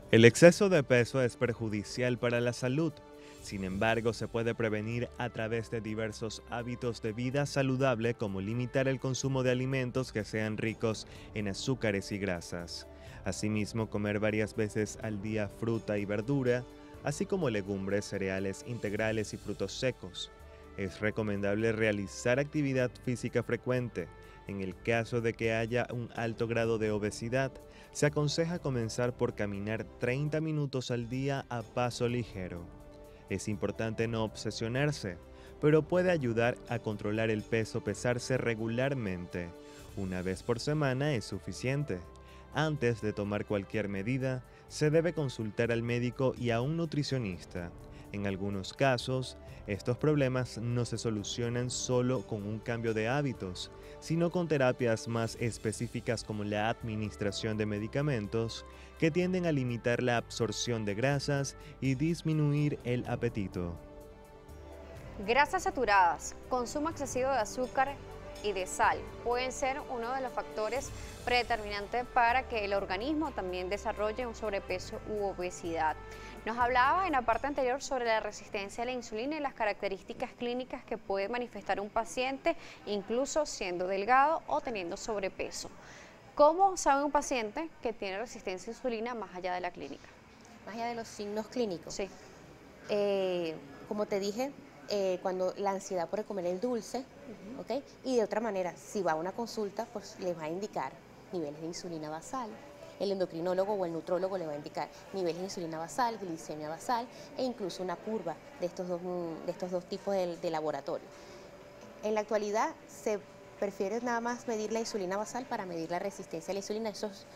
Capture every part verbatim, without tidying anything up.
El exceso de peso es perjudicial para la salud. Sin embargo, se puede prevenir a través de diversos hábitos de vida saludable como limitar el consumo de alimentos que sean ricos en azúcares y grasas. Asimismo, comer varias veces al día fruta y verdura, así como legumbres, cereales integrales y frutos secos. Es recomendable realizar actividad física frecuente. En el caso de que haya un alto grado de obesidad, se aconseja comenzar por caminar treinta minutos al día a paso ligero. Es importante no obsesionarse, pero puede ayudar a controlar el peso pesarse regularmente. Una vez por semana es suficiente. Antes de tomar cualquier medida, se debe consultar al médico y a un nutricionista. En algunos casos, estos problemas no se solucionan solo con un cambio de hábitos, sino con terapias más específicas como la administración de medicamentos que tienden a limitar la absorción de grasas y disminuir el apetito. Grasas saturadas, consumo excesivo de azúcar y de sal pueden ser uno de los factores predeterminantes para que el organismo también desarrolle un sobrepeso u obesidad. Nos hablaba en la parte anterior sobre la resistencia a la insulina y las características clínicas que puede manifestar un paciente, incluso siendo delgado o teniendo sobrepeso. ¿Cómo sabe un paciente que tiene resistencia a insulina más allá de la clínica? Más allá de los signos clínicos. Sí. Eh, como te dije, eh, cuando la ansiedad por comer el dulce, Uh-huh. ¿ok? Y de otra manera, si va a una consulta, pues les va a indicar niveles de insulina basal. El endocrinólogo o el nutrólogo le va a indicar niveles de insulina basal, glicemia basal e incluso una curva de estos dos, de estos dos tipos de, de laboratorio. En la actualidad se prefiere nada más medir la insulina basal para medir la resistencia a la insulina. Eso es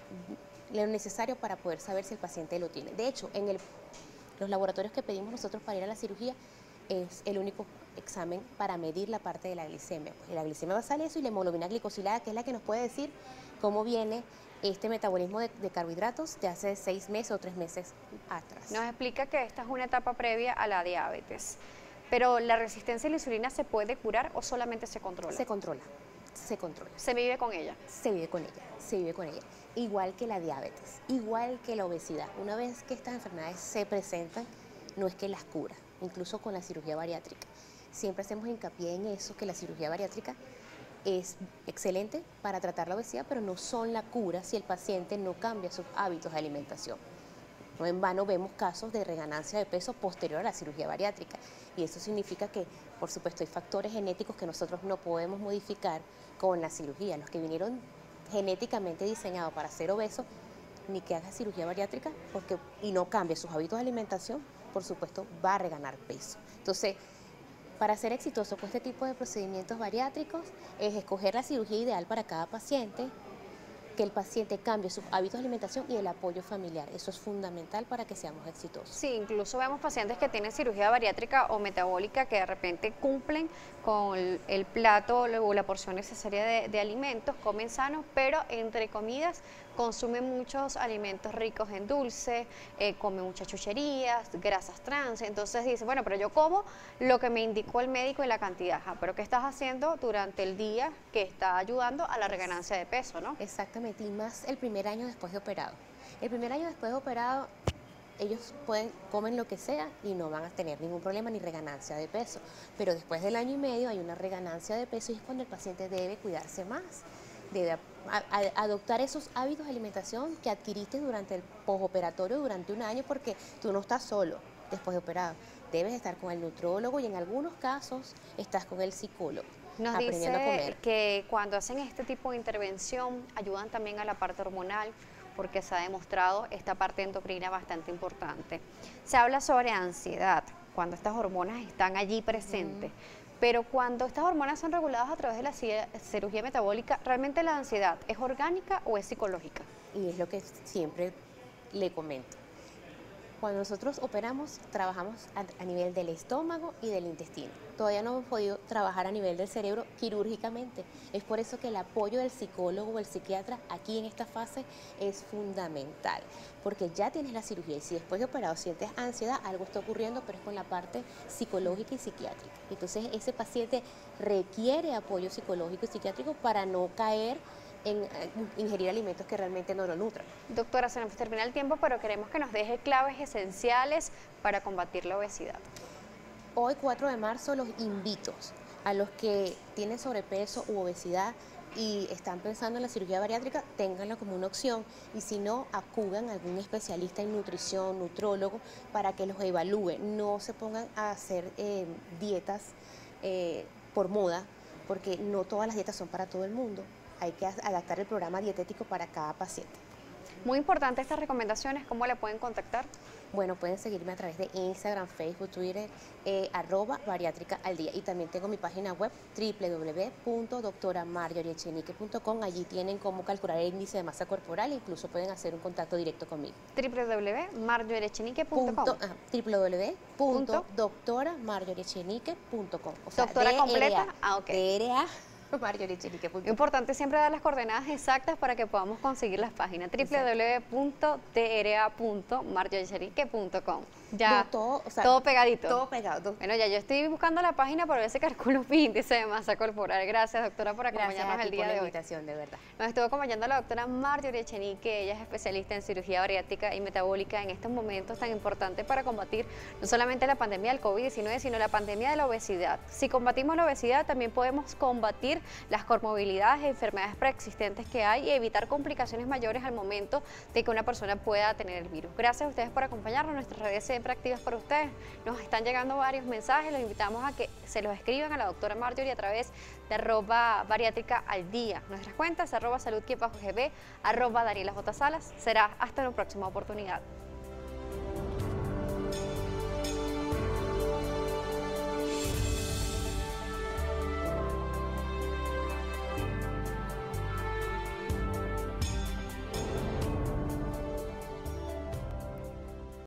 lo necesario para poder saber si el paciente lo tiene. De hecho, en el, los laboratorios que pedimos nosotros para ir a la cirugía es el único examen para medir la parte de la glicemia. Pues la glicemia basal es eso y la hemoglobina glicosilada, que es la que nos puede decir cómo viene este metabolismo de, de carbohidratos de hace seis meses o tres meses atrás. Nos explica que esta es una etapa previa a la diabetes, pero ¿la resistencia a la insulina se puede curar o solamente se controla? Se controla, se controla. ¿Se vive con ella? Se vive con ella, se vive con ella. Igual que la diabetes, igual que la obesidad. Una vez que estas enfermedades se presentan, no es que las cura, incluso con la cirugía bariátrica. Siempre hacemos hincapié en eso, que la cirugía bariátrica es excelente para tratar la obesidad, pero no son la cura si el paciente no cambia sus hábitos de alimentación. No en vano vemos casos de reganancia de peso posterior a la cirugía bariátrica y eso significa que, por supuesto, hay factores genéticos que nosotros no podemos modificar con la cirugía. Los que vinieron genéticamente diseñados para ser obesos, ni que haga cirugía bariátrica porque, y no cambie sus hábitos de alimentación, por supuesto, va a reganar peso. Entonces, para ser exitoso con este tipo de procedimientos bariátricos es escoger la cirugía ideal para cada paciente, que el paciente cambie sus hábitos de alimentación y el apoyo familiar. Eso es fundamental para que seamos exitosos. Sí, incluso vemos pacientes que tienen cirugía bariátrica o metabólica que de repente cumplen con el, el plato o la porción necesaria de, de alimentos, comen sanos, pero entre comidas consumen muchos alimentos ricos en dulce, eh, comen muchas chucherías, grasas trans. Entonces dice, bueno, pero yo como lo que me indicó el médico y la cantidad. Ajá, pero ¿qué estás haciendo durante el día que está ayudando a la reganancia de peso, no? Exactamente, y más el primer año después de operado. El primer año después de operado, ellos pueden, comen lo que sea y no van a tener ningún problema ni reganancia de peso. Pero después del año y medio hay una reganancia de peso y es cuando el paciente debe cuidarse más. Debe a, a, adoptar esos hábitos de alimentación que adquiriste durante el postoperatorio durante un año porque tú no estás solo después de operado. Debes estar con el nutrólogo y en algunos casos estás con el psicólogo. Nos aprendiendo a dice comer. que cuando hacen este tipo de intervención ayudan también a la parte hormonal porque se ha demostrado esta parte endocrina bastante importante. Se habla sobre ansiedad cuando estas hormonas están allí presentes. Mm. Pero cuando estas hormonas son reguladas a través de la cirugía metabólica, ¿realmente la ansiedad es orgánica o es psicológica? Y es lo que siempre le comento. Cuando nosotros operamos, trabajamos a, a nivel del estómago y del intestino. Todavía no hemos podido trabajar a nivel del cerebro quirúrgicamente. Es por eso que el apoyo del psicólogo o el psiquiatra aquí en esta fase es fundamental. Porque ya tienes la cirugía y si después de operado sientes ansiedad, algo está ocurriendo, pero es con la parte psicológica y psiquiátrica. Entonces ese paciente requiere apoyo psicológico y psiquiátrico para no caer en eh, ingerir alimentos que realmente no lo nutran. Doctora, se nos termina el tiempo, pero queremos que nos deje claves esenciales para combatir la obesidad. Hoy, cuatro de marzo, los invito a los que tienen sobrepeso u obesidad y están pensando en la cirugía bariátrica, ténganla como una opción, y si no, acudan a algún especialista en nutrición, nutrólogo, para que los evalúe. No se pongan a hacer eh, dietas eh, por moda, porque no todas las dietas son para todo el mundo. Hay que adaptar el programa dietético para cada paciente. Muy importante estas recomendaciones, ¿cómo la pueden contactar? Bueno, pueden seguirme a través de Instagram, Facebook, Twitter, eh, arroba bariátrica al día. Y también tengo mi página web, doble u doble u doble u punto doctora marjorie echenique punto com. Allí tienen cómo calcular el índice de masa corporal e incluso pueden hacer un contacto directo conmigo. doble u doble u doble u punto marjorie echenique punto com. doble u doble u doble u punto doctora marjorie echenique punto com. O sea, ¿Doctora completa? Ah, ok. D R A marjorie echenique punto com. Importante siempre dar las coordenadas exactas para que podamos conseguir las páginas. doble u doble u doble u punto d r a punto marjorie echenique punto com. Ya, No, todo, o sea, todo pegadito. Todo pegado. Bueno, ya yo estoy buscando la página para ver si calculo mi índice de masa corporal. Gracias, doctora, por acompañarnos Gracias a ti el día por la de hoy. invitación, de verdad. Nos estuvo acompañando la doctora Marjorie Echenique. Ella es especialista en cirugía bariátrica y metabólica en estos momentos tan importantes para combatir no solamente la pandemia del COVID diecinueve, sino la pandemia de la obesidad. Si combatimos la obesidad, también podemos combatir las comorbilidades e enfermedades preexistentes que hay y evitar complicaciones mayores al momento de que una persona pueda tener el virus. Gracias a ustedes por acompañarnos. Nuestras redes siempre activas para ustedes. Nos están llegando varios mensajes. Los invitamos a que se los escriban a la doctora Marjorie a través de arroba bariátrica al día. Nuestras cuentas, arroba salud-gb, arroba Daniela J. Salas. Será hasta una próxima oportunidad.